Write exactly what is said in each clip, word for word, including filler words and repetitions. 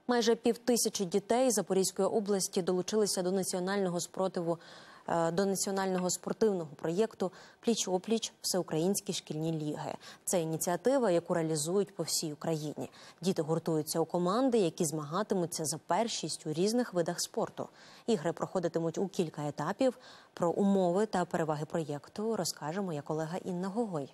Майже півтисячі дітей Запорізької області долучилися до національного спротиву, до національного спортивного проєкту «Пліч-опліч. Всеукраїнські шкільні ліги». Це ініціатива, яку реалізують по всій Україні. Діти гуртуються у команди, які змагатимуться за першість у різних видах спорту. Ігри проходитимуть у кілька етапів. Про умови та переваги проєкту розкаже моя колега Інна Гогой.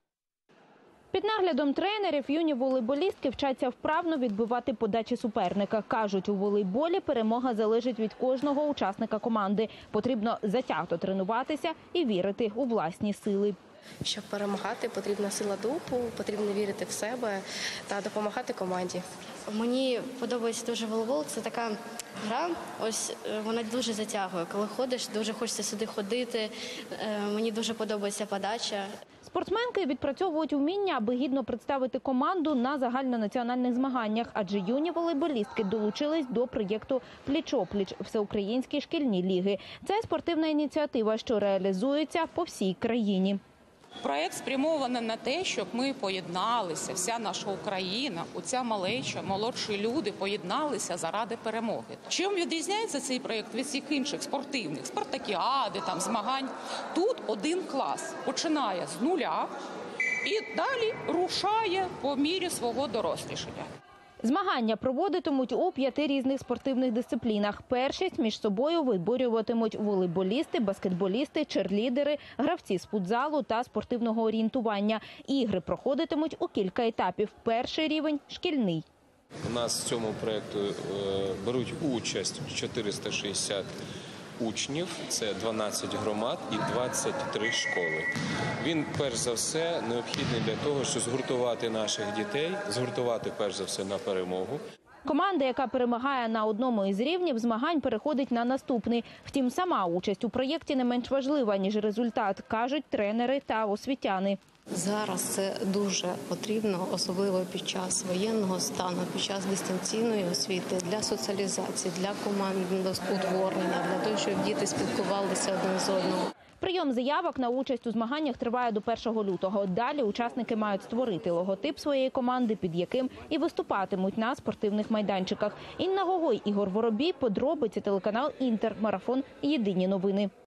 Під наглядом тренерів юні волейболістки вчаться вправно відбивати подачі суперника. Кажуть, у волейболі перемога залежить від кожного учасника команди. Потрібно затято тренуватися і вірити у власні сили. Щоб перемагати, потрібна сила духу, потрібно вірити в себе та допомагати команді. Мені подобається дуже волейбол. Це така гра, ось вона дуже затягує. Коли ходиш, дуже хочеться сюди ходити. Мені дуже подобається подача. Спортсменки відпрацьовують вміння, аби гідно представити команду на загальнонаціональних змаганнях, адже юні волейболістки долучились до проєкту «Пліч-опліч. Всеукраїнські шкільні ліги». Це спортивна ініціатива, що реалізується по всій країні. Проєкт спрямований на те, щоб ми поєдналися, вся наша Україна, оця малеча, молодші люди поєдналися заради перемоги. Чим відрізняється цей проєкт від всіх інших спортивних, спартакіади, там, змагань? Тут один клас починає з нуля і далі рушає по мірі свого дорослішання. Змагання проводитимуть у п'яти різних спортивних дисциплінах. Першість між собою виборюватимуть волейболісти, баскетболісти, черлідери, гравці з футзалу та спортивного орієнтування. Ігри проходитимуть у кілька етапів. Перший рівень – шкільний. У нас в цьому проєкту беруть участь чотириста шістдесят учнів, це дванадцять громад і двадцять три школи. Він, перш за все, необхідний для того, щоб згуртувати наших дітей, згуртувати, перш за все, на перемогу. Команда, яка перемагає на одному із рівнів змагань, переходить на наступний. Втім, сама участь у проєкті не менш важлива, ніж результат, кажуть тренери та освітяни. Зараз це дуже потрібно, особливо під час воєнного стану, під час дистанційної освіти, для соціалізації, для командного утворення, для того, щоб діти спілкувалися один з одним. Прийом заявок на участь у змаганнях триває до першого лютого. Далі учасники мають створити логотип своєї команди, під яким і виступатимуть на спортивних майданчиках. Інна Гогой, Ігор Воробій, подробиці, телеканал «Інтер», марафон «Єдині новини».